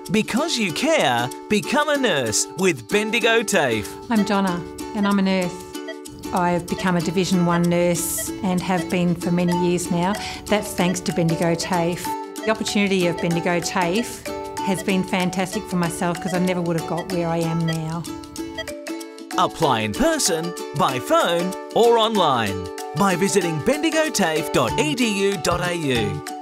Because you care, become a nurse with Bendigo TAFE. I'm Donna and I'm a nurse. I've become a Division 1 nurse and have been for many years now. That's thanks to Bendigo TAFE. The opportunity of Bendigo TAFE has been fantastic for myself because I never would have got where I am now. Apply in person, by phone or online by visiting bendigotafe.edu.au.